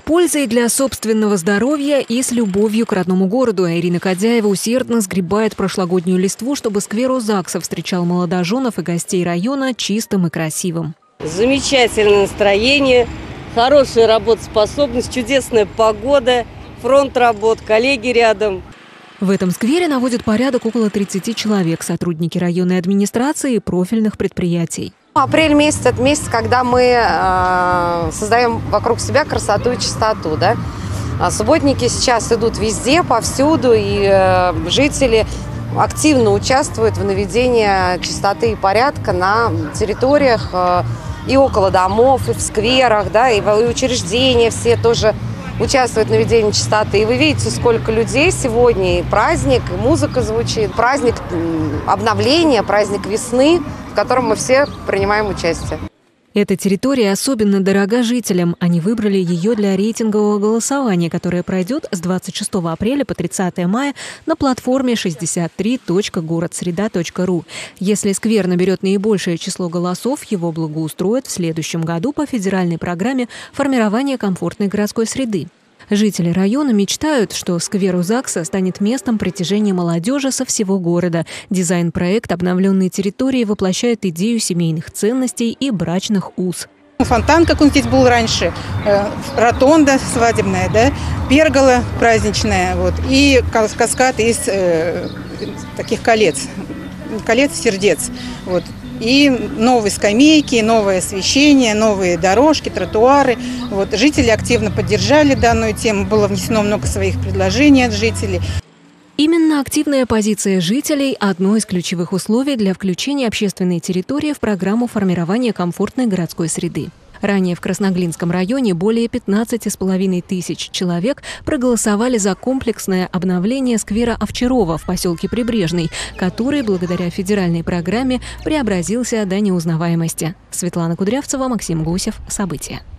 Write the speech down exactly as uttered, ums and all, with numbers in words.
пользой для собственного здоровья и с любовью к родному городу. Ирина Кадяева усердно сгребает прошлогоднюю листву, чтобы сквер у ЗАГСа встречал молодоженов и гостей района чистым и красивым. Замечательное настроение, хорошая работоспособность, чудесная погода, фронт работ, коллеги рядом. В этом сквере наводят порядок около тридцати человек, сотрудники районной администрации и профильных предприятий. Апрель месяц – это месяц, когда мы э, создаем вокруг себя красоту и чистоту. Да? А субботники сейчас идут везде, повсюду, и э, жители активно участвуют в наведении чистоты и порядка на территориях э, и около домов, и в скверах, да, и, и учреждения все тоже участвуют в наведении чистоты. И вы видите, сколько людей сегодня, и праздник, и музыка звучит, праздник обновления, праздник весны, в котором мы все принимаем участие. Эта территория особенно дорога жителям. Они выбрали ее для рейтингового голосования, которое пройдет с двадцать шестого апреля по тридцатое мая на платформе шестьдесят три точка город среда точка ру. Если сквер наберет наибольшее число голосов, его благоустроят в следующем году по федеральной программе формирования комфортной городской среды. Жители района мечтают, что сквер у ЗАГСа станет местом притяжения молодежи со всего города. Дизайн-проект обновленной территории воплощает идею семейных ценностей и брачных уз. Фонтан, как он здесь был раньше, ротонда свадебная, да, пергола праздничная, вот, и каскад из э, таких колец, колец сердец. Вот. И новые скамейки, новое освещение, новые дорожки, тротуары. Вот. Жители активно поддержали данную тему, было внесено много своих предложений от жителей. Именно активная позиция жителей – одно из ключевых условий для включения общественной территории в программу формирования комфортной городской среды. Ранее в Красноглинском районе более пятнадцати с половиной тысяч человек проголосовали за комплексное обновление сквера Овчарова в поселке Прибрежный, который, благодаря федеральной программе, преобразился до неузнаваемости. Светлана Кудрявцева, Максим Гусев. События.